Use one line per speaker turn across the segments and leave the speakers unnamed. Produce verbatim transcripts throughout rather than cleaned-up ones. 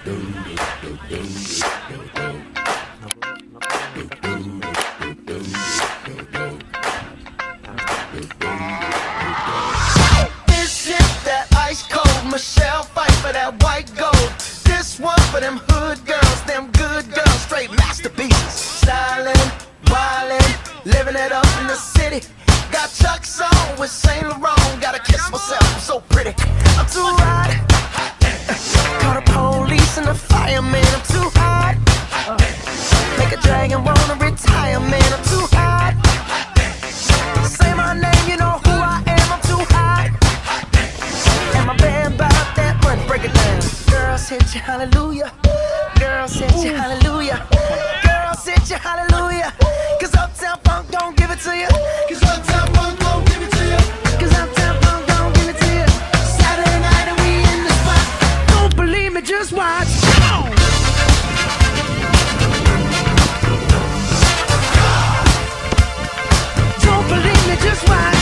This is that ice cold Michelle fight for that white gold. This one for them hood girls, them good girls, straight masterpieces. Stylin', wildin', living it up in the city. Got Chuck's on with Saint Laurent. Gotta kiss myself, I'm so pretty. I'm too hot. Call the police and the fireman. I'm too hot. Make a dragon wanna retire, man. I'm too hot. Say my name, you know who I am. I'm too hot. And my band bought that money. Break it down. Girls hit you, hallelujah. Girls hit you, hallelujah. Girls hit you, hallelujah. Cause Uptown Funk don't give it to you. Cause Uptown Funk don't give it to you. Cause Uptown Funk don't give it to you. Saturday night and we in the spot. Don't believe me, just watch. Don't believe me, just watch.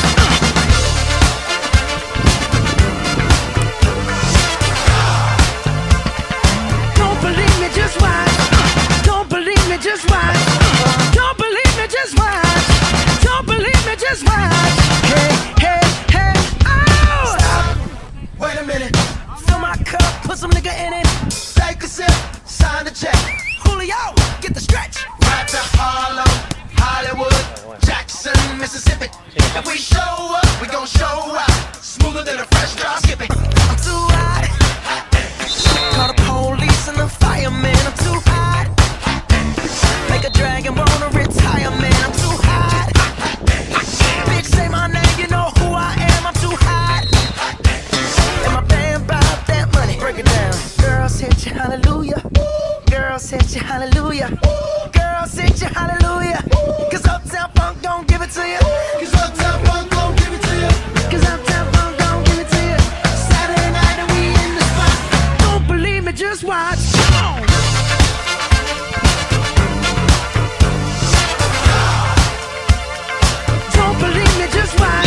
Don't believe me, just watch. Don't believe me, just watch. Don't believe me, just watch. Don't believe me, just watch. Hey, hey, hey, oh! Stop. Wait a minute. Fill my cup, put some nigga in it. Take a sip, sign the check. Julio, get the stretch. Right to Harlem, Hollywood, Jackson, Mississippi. If we show up, we gon' show out. Smoother than a fresh drop skipping. I'm too hot. Call the police and the fireman. I'm too hot. Make a dragon wanna retire, man. I'm too hot. Bitch, say my name, you know who I am. I'm too hot. And my band bought that money. Break it down. Girls hit you, hallelujah. Girls hit you, hallelujah. Girls hit you, hallelujah. Cause Uptown Funk don't give it to you. Cause Uptown Funk don't give it to you. Cause Uptown Funk don't give it to you. Saturday night and we in the spot. Don't believe me, just watch. Don't believe me, just watch.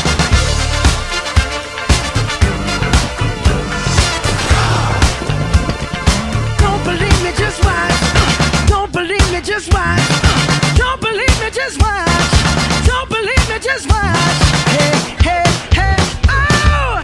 Don't believe me, just watch. Don't believe me, just watch. Don't believe me, just watch. Don't believe me, just watch. Hey, hey, hey, oh!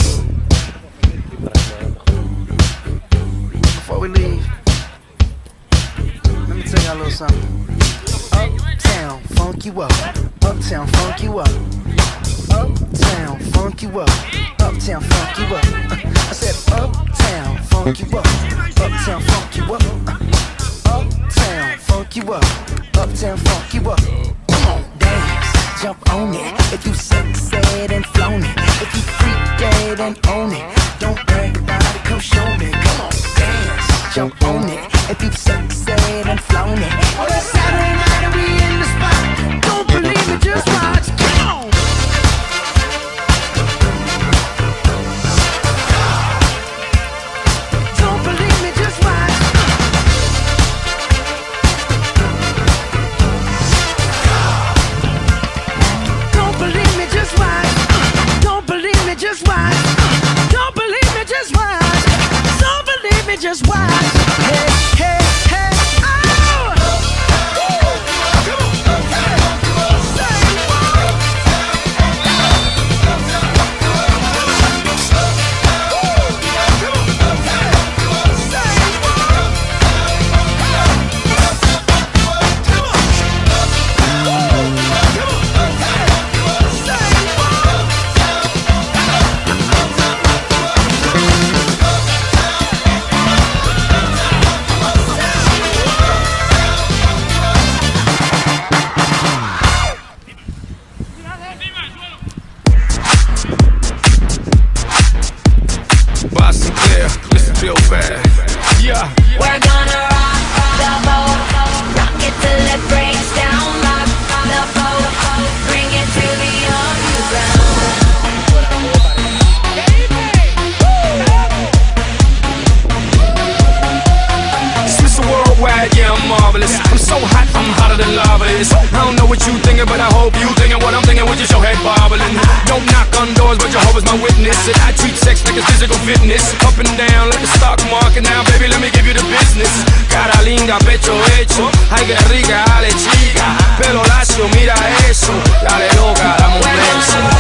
Before we leave, let me tell y'all a little something. Uptown, funk you up. Uptown, funk you up. Uptown, funk you up. Uptown, funk you up. I said uptown, funk you up. Uptown, funk you up. Uptown, funk you up. Uptown, funk you up. Come on, dance, jump on it. If you sexed and flown it, if you freak dead and own it, don't brag about it, come show me. Come on, dance, jump on it. If you sexed and flown it, oh, it's Saturday night and we in the spot. Don't believe me, just watch. Come on. Don't believe me, just watch. Don't believe me, just watch. Don't believe me, just watch. Don't believe me, just watch. Don't believe me, just watch. Hey, hey, hey, oh!
marvelous. I'm so hot, I'm hotter than lava is. I don't know what you thinking, but I hope you thinking what I'm thinking with just your head bobbling. Don't knock on doors, but Jehovah's my witness. And I treat sex like it's physical fitness. Up and down like the stock market. Now, baby, let me give you the business. Cara linda, pecho hecho. Ay, que rica, dale chica. Pelo lacio, mira eso. Dale loca, dame un beso.